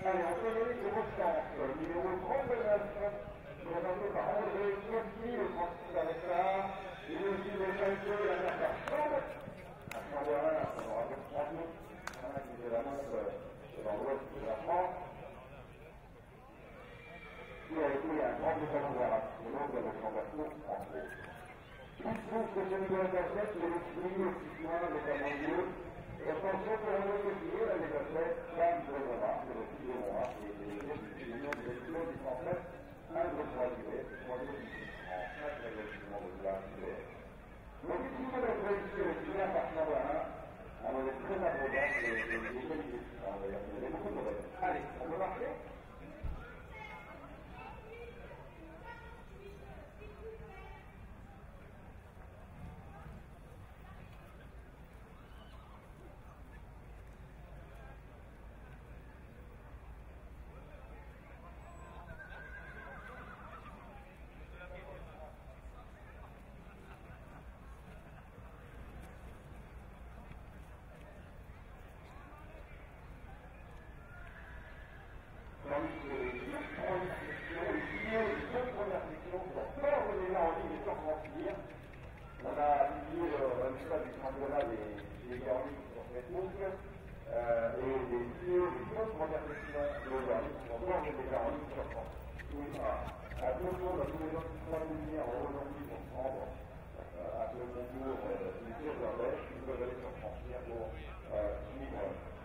Allez, on peut donner de Constance, numéro 39, présenté par André Koski, le transfert avec ça, et aussi le Chalco et la Merca Chambre. À Chambéry, on aura fait 30 minutes, qui est la montre dans l'ouest de la France. Il a été un grand défenseur à ce moment de notre embarquement en gros. Il se trouve que ce niveau intercept, il est expliqué au soutien notamment Dieu. Et attention pour un autre sujet, là, les athlètes, Dame de Morat, c'est le fils de Morat, et les noms des exploits du français, un de trois duets, trois de en cinq règlements de glace duet. Donc, ici, vous avez réussi le sujet à partir de là, on est très abondant de qualité. Il y a beaucoup de règles. Allez, on peut marcher? On a publié le résultat du championnat des garnis sur Facebook et des vidéos du compte modernisation de garnis sur bord des garnis sur France. À deux jours de tous les gens qui sont lumière aujourd'hui pour prendre à ce concours des tirs de la bêche, ils peuvent aller sur France pour suivre